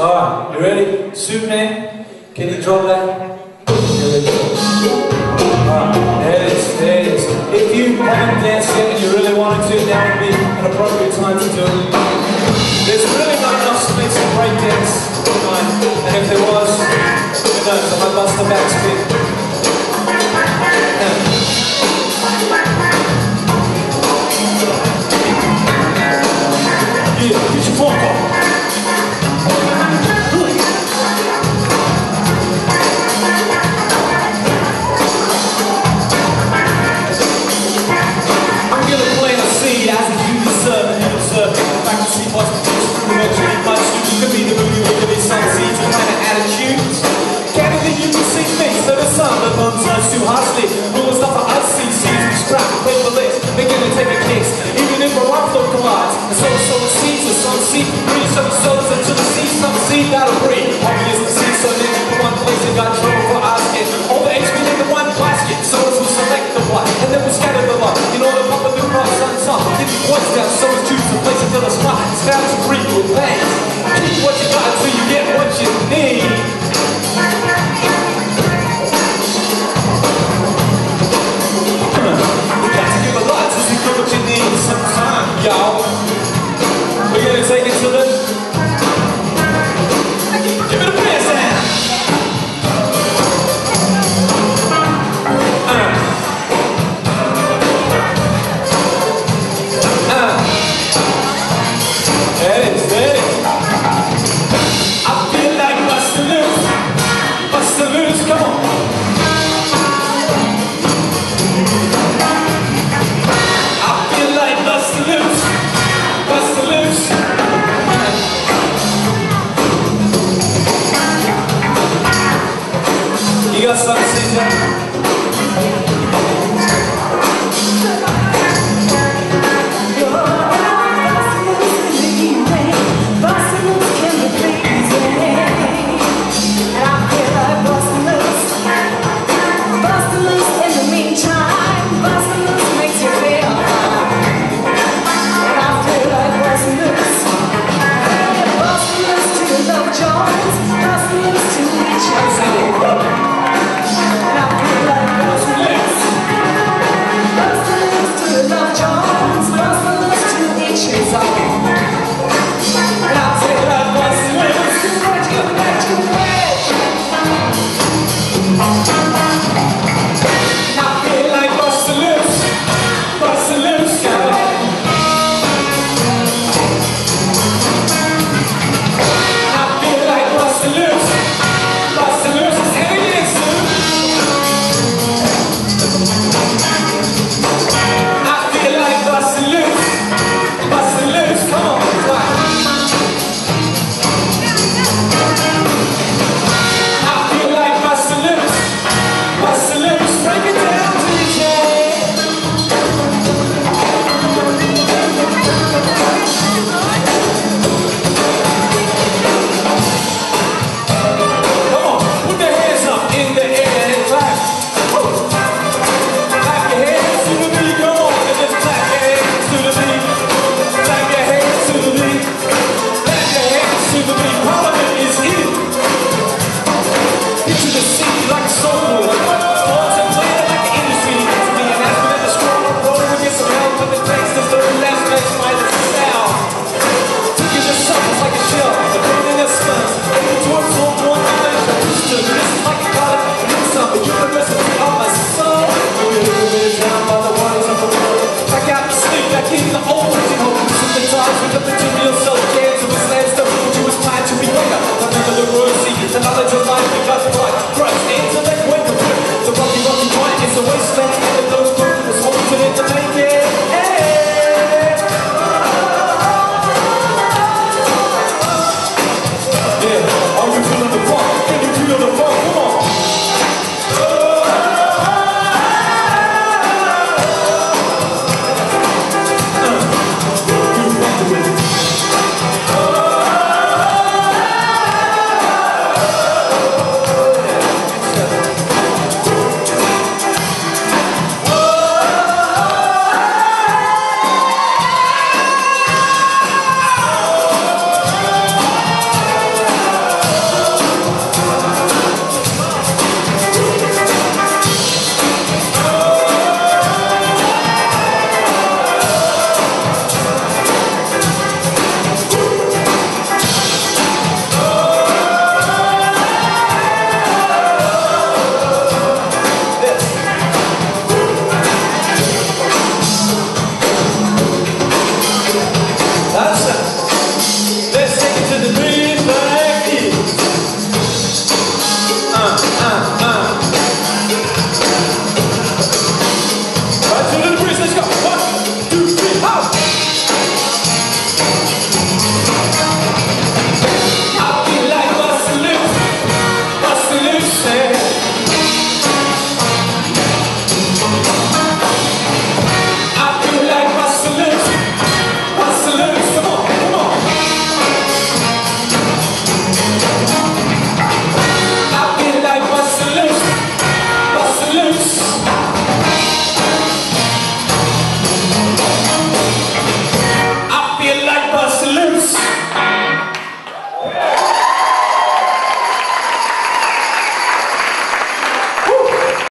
Alright, you ready? Superman, can you drop that? Alright, there it is, there it is. If you haven't danced yet and you really wanted to, now would be an appropriate time to do it. There's really not enough space to break dance tonight, and if there was, who knows, I might bust the backspin. Yeah, get your funk on. Too harshly, rules not for us, sees we scrap, play the list, begin to take a case, even if we're off Fonke Knomaads. And so the seeds, and some seed breathe, some souls into the sea, some seed that'll breathe. Obvious the sea, so then the one place that got trouble for asking. All the eggs in the one basket, souls will select the one, and then we'll scatter the lot. You know the pop of the cross on top, give you points down, so it's choose the place until the spot. It's found to breathe with pain. Keep what you got until you get what you need. Y'all, we're gonna take it to the... Give it a pass down! There it is, there it is. I feel like bustin' loose, come on. You got something to say, Jack? The knowledge of life becomes life. Christ, intellect, wake up, the rocky, rocky mind is a wasteland.